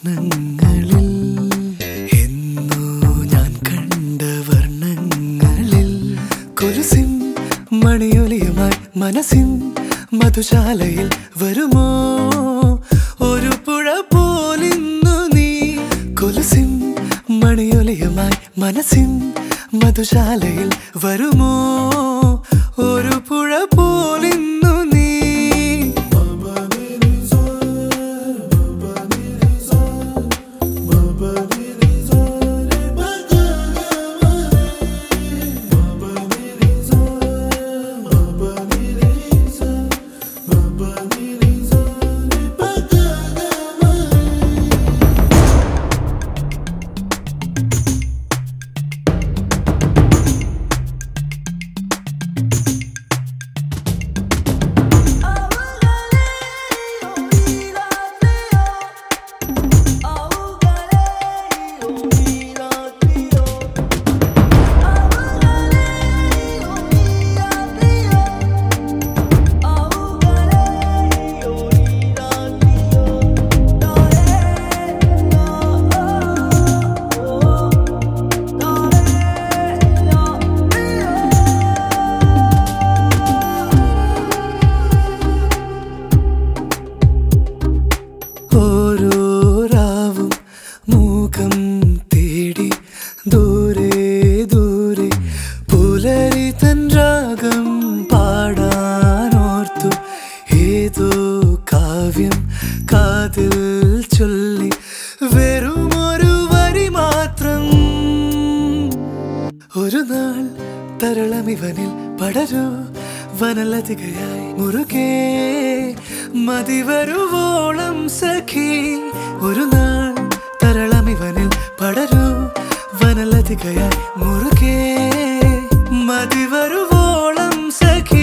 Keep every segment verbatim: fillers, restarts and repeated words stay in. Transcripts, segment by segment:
സ്വപ്നങ്ങളിൽ എന്നോ ഞാൻ കണ്ട വർണ്ണങ്ങളിൽ കൊലുസിൻ മണിയൊലിയുമായി മനസ്സിൻ മധുശാലയിൽ വരുമോ ഒരു പുഴ പോലിന്നു നീ കൊലുസിൻ മണിയൊലിയുമായി മനസ്സിൻ മധുശാലയിൽ വരുമോ ഒരു പുഴ പോലിന്നു നീ ഒരു നാൾ തരളമിവനിൽ പടരൂ വനലതികയായി മുറുകെ മതിവരുവോളം സഖി ഒരു നാൾ തരളമിവനിൽ പടരൂ വനലതികയായി മുറുകെ മതിവരുവോളം സഖി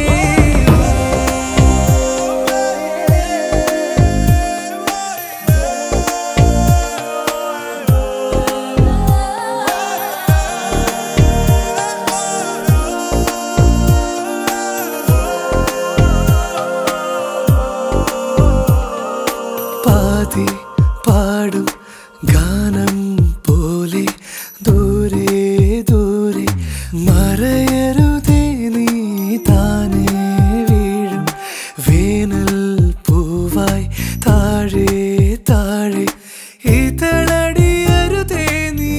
പാടും ഗാനം പോലെ ദൂരെ ദൂരെ മറയരുതേ നീ താനേ വീഴും വേനൽ പൂവായി താഴെ താഴെ ഇതളടിയരുതേ നീ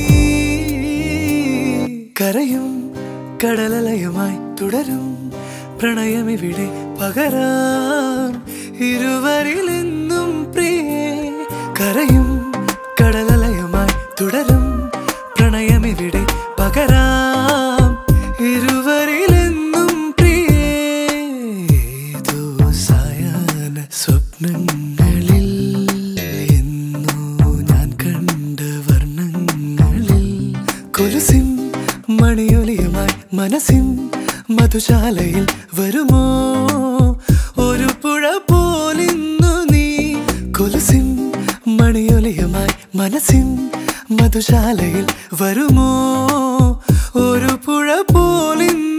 കരയും കടലലയുമായി തുടരും പ്രണയമിവിടെ പകരാം ഇരുവരിലെന്നും പ്രിയേ കരയും കടലലയുമായി തുടരും പ്രണയമിവിടെ പകരാം ഇരുവരിലെന്നും പ്രിയേ ഏതോ സായാഹ്ന സ്വപ്നങ്ങളിൽ എന്നോ ഞാൻ കണ്ട വർണ്ണങ്ങളിൽ കൊലുസിൻ മണിയൊലിയുമായി മനസ്സിൻ മധുശാലയിൽ വരുമോ ഒരു പുഴ പോലിന്നു നീ കൊലുസിൻ മണിയൊലിയുമായി മനസ്സിൻ മധുശാലയിൽ വരുമോ ഒരു പുഴ പോലിന്നു